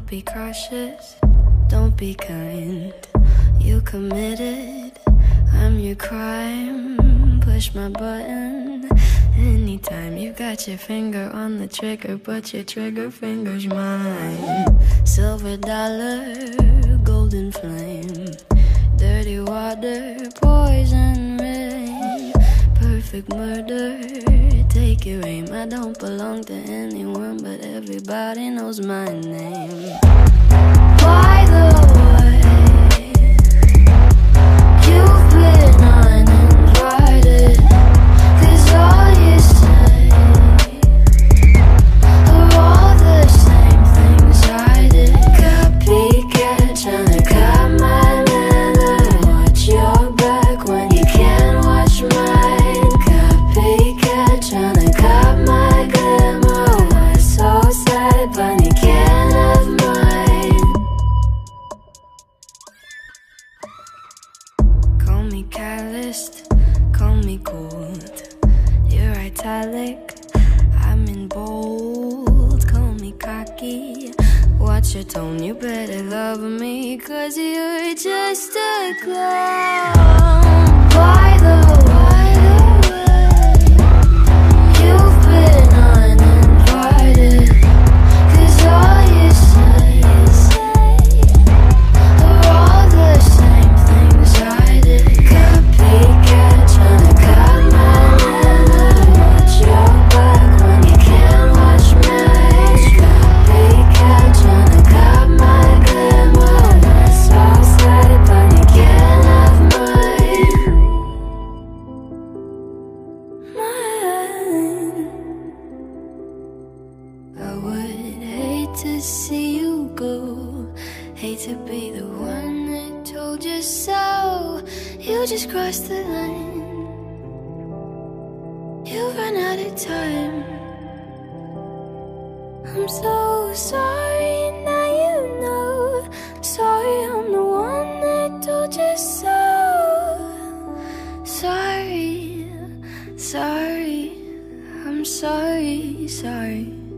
be cautious, don't be kind. You committed, I'm your crime. Push my button anytime. You got your finger on the trigger, but your trigger finger's mine. Silver dollar, golden flame, dirty water, poison rain, perfect murder, take your aim. I don't belong to anyone, but everybody knows my name. By the way, you've been uninvited, 'cause all you say are all the same things I did. Copycat, tryna cut my leather, watch your back when you can't watch mine. Copycat, tryna cut my glamour, what's so sad, but you can't have mine. Call me calloused, call me cold. You're italic, I'm in bold. Call me cocky, watch your tone. You better love me, 'cause you're just a clown. By the way, you've been uninvited, 'cause all you say are all the same things I did. Copycat, tryna cut my leather, watch your back when you can't watch mine. Copycat, tryna cut my glamour, that's so sad, but you can't have mine. Mine. I would hate to see you go, hate to be the one that told you so. You just crossed the line, you ran out of time. I'm so sorry, now you know. Sorry, I'm the one that told you so. Sorry, sorry, I'm sorry, sorry.